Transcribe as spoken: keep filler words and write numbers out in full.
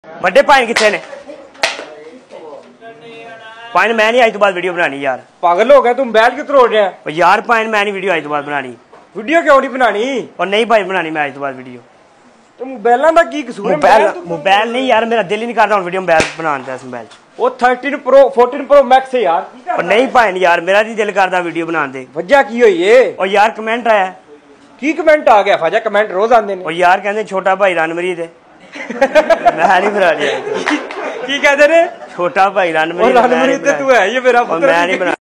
ਵੱਡੇ ਭਾਈ ਕਿੱਥੇ ਨੇ? ਭਾਈ ਮੈਂ ਨਹੀਂ ਅੱਜ ਤੋਂ ਬਾਅਦ ਵੀਡੀਓ ਬਣਾਣੀ ਯਾਰ। पागल हो गया तू? मोबाइल क्यों तोड़ रहा है? ਉਹ ਯਾਰ ਭਾਈ ਮੈਂ ਨਹੀਂ ਵੀਡੀਓ ਅੱਜ ਤੋਂ ਬਾਅਦ ਬਣਾਣੀ। वीडियो क्यों नहीं बनानी? और नहीं भाई बनानी मैं आज तो बाद वीडियो। तो मोबाइल का की कसूर है? मोबाइल मोबाइल नहीं यार, मेरा दिल ही नहीं करता वीडियो मोबाइल बनाने का। इस मोबाइल वो thirteen pro fourteen pro max है यार। और नहीं भाई यार मेरा नहीं दिल करता वीडियो बनाने दे। वजह की हुई है? और यार कमेंट आया की कमेंट आ गया? फाजा कमेंट रोज आते हैं। और यार कहते छोटा भाई रणमरीत है। मैं नहीं बना रहा। की कहते ने? छोटा भाई रणमरीत। रणमरीत तू है ये मेरा पुत्र। मैं नहीं बना।